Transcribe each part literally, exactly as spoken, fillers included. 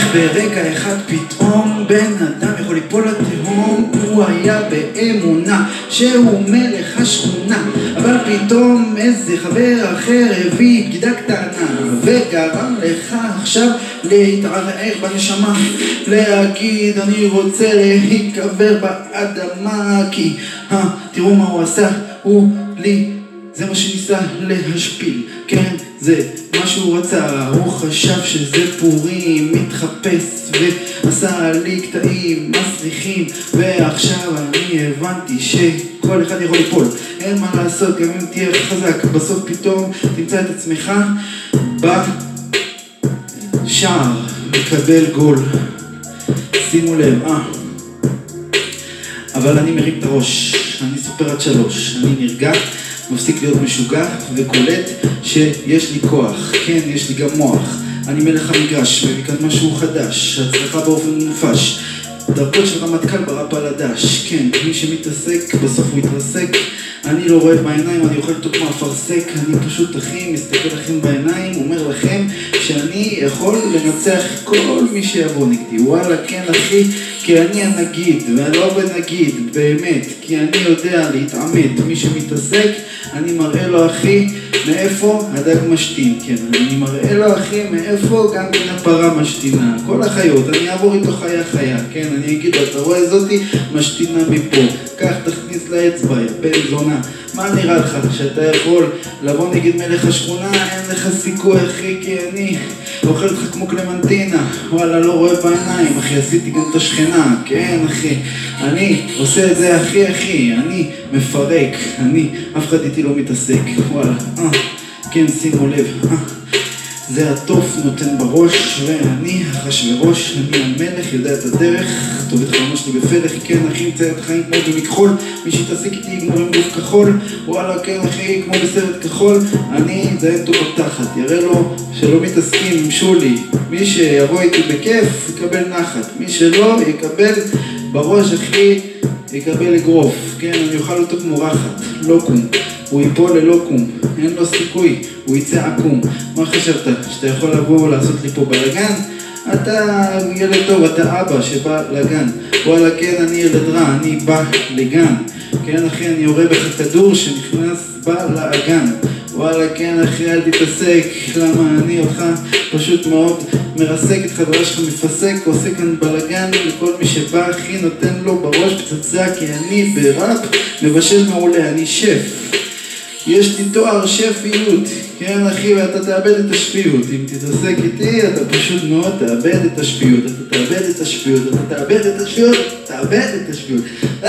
ברגע אחד פתאום בן אדם יכול ליפול לתהום. הוא היה באמונה שהוא מלך השכונה, אבל פתאום איזה חבר אחר הביא בגידה קטנה וגרם לך עכשיו להתערער בנשמה, להגיד אני רוצה להיקבר באדמה, כי אה, תראו מה הוא עשה, הוא לי, זה מה שניסה להשפיל, כן, זה מה שהוא רצה. הוא חשב שזה פורים, מתחפש ועשה לי קטעים מסריחים, ועכשיו אני הבנתי שכל אחד יכול ליפול, אין מה לעשות, גם אם תהיה חזק בסוף פתאום תמצא את עצמך בשער מקבל גול. שימו לב, אה אבל אני מרים את הראש, אני סופר עד שלוש, אני נרגע, מפסיק להיות משוגע וקולט שיש לי כוח, כן, יש לי גם מוח, אני מלך המגרש, מביא כאן משהו חדש, הצלחה באופן מופש, דרכות של רמטכ"ל ברפ על הדש, כן, מי שמתעסק בסוף הוא יתרסק, אני לא רואה בעיניים, אני אוכל אותו כמו אפרסק, אני פשוט אחי, מסתכל לכם בעיניים, אומר לכם שאני יכול לנצח כל מי שיבוא נגדי. וואלה כן אחי, כי אני הנגיד, ולא בנגיד, באמת, כי אני יודע להתעמת. מי שמתעסק, אני מראה לו אחי מאיפה הדג משתין, כן, אני מראה לו אחי מאיפה גם בין הפרה משתינה, כל החיות, אני אעבור איתו חיה חיה, כן, אני אגיד לו, אתה רואה זאתי משתינה מפה, כך תכניס לאצבע, יא בן זונה, מה נראה לך, שאתה יכול לבוא נגד מלך השכונה? אין לך סיכוי אחי, כי אני אוכל אותך כמו קלמנטינה, וואלה לא רואה בעיניים, אחי, עשיתי גם את השכנה, כן אחי, אני עושה את זה אחי אחי, אני מפרק, אני, אף אחד איתי לא מתעסק, וואלה, אה, כן, שימו לב, אה, זה התוף נותן בראש, ואני אחשוורוש, אני המלך, יודע את הדרך, טוב את החלמה שלי בפלך, כן אחי, מצייר את החיים כמו במכחול, מי שיתעסק איתי יגמור עם גוף כחול, וואלה כן אחי, כמו בסרט כחול, אני אזיין אותו בתחת, יראה לו שלא מתעסקים עם שולי, מי שיבוא איתי בכיף יקבל נחת, מי שלא יקבל בראש אחי, יקבל אגרוף, כן, אני אוכל אותו כמו רחת, לא קום, הוא ייפול ללא קום, אין לו סיכוי, הוא יצא עקום. מה חשבת? שאתה יכול לבוא ולעשות לי פה בלגן? אתה ילד טוב, אתה אבא שבא לגן. וואלה כן, אני ילד רע, אני בא לגן. כן אחי, אני יורה בך כדור שנכנס בלגן. וואלה כן אחי, אל תתעסק, למה אני אותך פשוט מאוד מרסק את חברה שלך מפסק, עושה כאן בלגן לכל מי שבא אחי, נותן לו בראש פצצה, כי אני בראפ מבשל מעולה, אני שף. יש לי תואר שפיות, כן אחי, ואתה תאבד את השפיות. אם תתעסק איתי, אתה פשוט מאוד תאבד את השפיות. אתה תאבד את השפיות, אתה תאבד את השפיות, תאבד את השפיות.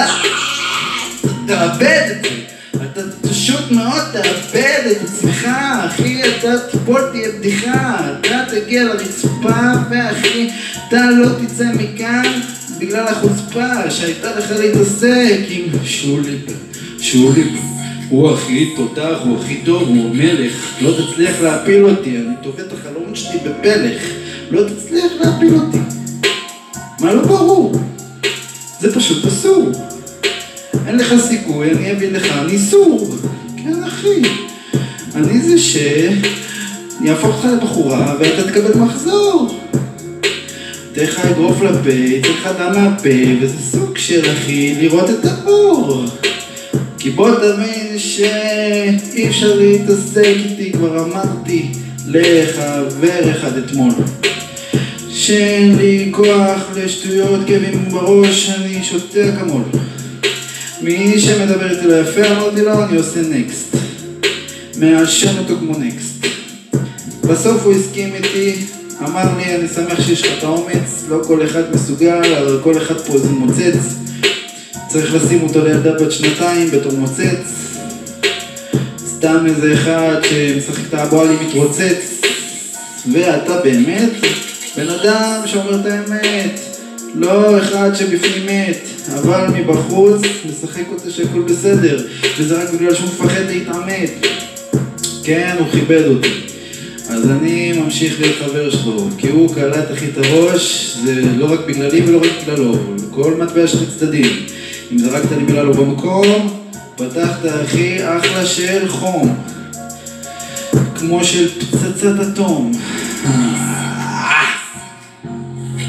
תאבד את זה. אתה פשוט מאוד תאבד את עצמך, אחי, אתה תיפול תהיה בדיחה. אתה תגיע לרצפה, ואחי, אתה לא תצא מכאן בגלל החוצפה שהייתה לך להתעסק עם שולי, שולי. הוא הכי תותח, הוא הכי טוב, הוא מלך, לא תצליח להפיל אותי, אני תובע את החלום שלי בפלך, לא תצליח להפיל אותי. מה לא ברור? זה פשוט אסור. אין לך סיכוי, אני אביא לך ניסור. כן אחי, אני זה שיהפוך אותך לבחורה ואתה תקבל מחזור. תהיה לך אגרוף לפה, תהיה לך דם מהפה, וזה סוג של אחי לראות את האור. כי בוא תבין שאי אפשר להתעסק איתי, כבר אמרתי לחבר אחד אתמול שאין לי כוח לשטויות, כאבים בראש, אני שותה כמול. מי שמדבר איתי לא יפה, אמרתי לו, אני עושה נקסט, מאשן אותו כמו נקסט. בסוף הוא הסכים איתי, אמר לי, אני שמח שיש לך את האומץ, לא כל אחד מסוגל, אבל כל אחד פה זה מוצץ, צריך לשים אותו לילדה בת שנתיים בתור מוצץ, סתם איזה אחד שמשחק את האבואלי מתרוצץ. ואתה באמת בן אדם שאומר את האמת, לא אחד שבפנים מת, אבל מבחוץ משחק אותה שהכל בסדר, וזה רק בגלל שהוא מפחד להתעמת. כן, הוא כיבד אותי, אז אני ממשיך להיות חבר שלו, כי הוא קלט הכי את הראש, זה לא רק בגללי ולא רק בגללו, כל מטבע שני צדדים. אם זרקת לי מילה לא במקום, פתחת אחי אחלה של חום, כמו של פצצת אטום.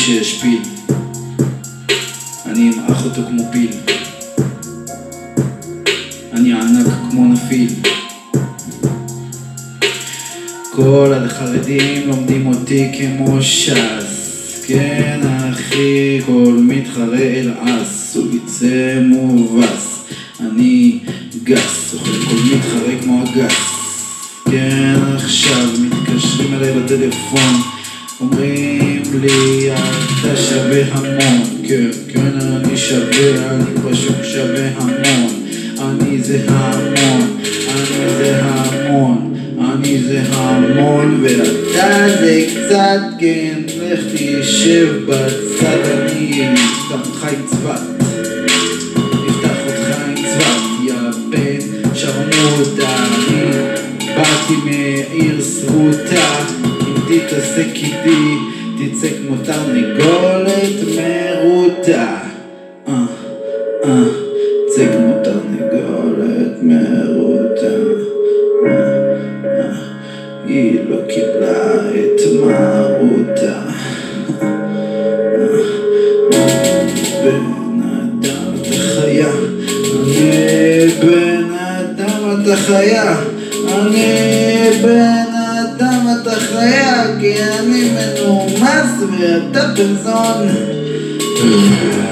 שיש פיל, אני אמעך אותו כמו פיל, אני ענק כמו נפיל. כל החרדים לומדים אותי כמו ש"ס, כן אחי, כל מתחרה אל עס, הוא יצא מובס, אני גס, אוכל כל מתחרה כמו הגס. כן עכשיו מתקשרים אליי בטלפון, אומרים לי אתה שווה המון, כן כן אני שווה, אני פשוט שווה המון, אני זה המון, אני זה המון, אני זה המון ואתה זה קצת, כן לך תשב בצד, אני אפתח לך עם צוות, אפתח אותך עם צוות, יא בן שרמוטה, אני באתי מעיר סרוטה, אם תתעסק איתי תצא כמו תרנגולת מרוטה, אה אה צא כמו תרנגולת מרוטה. היא לא קיבלה את מרותה. בן אדם אתה חיה, אני בן אדם אתה חיה, אני בן אדם אתה חיה, כי אני מנומס ואתה בן זון.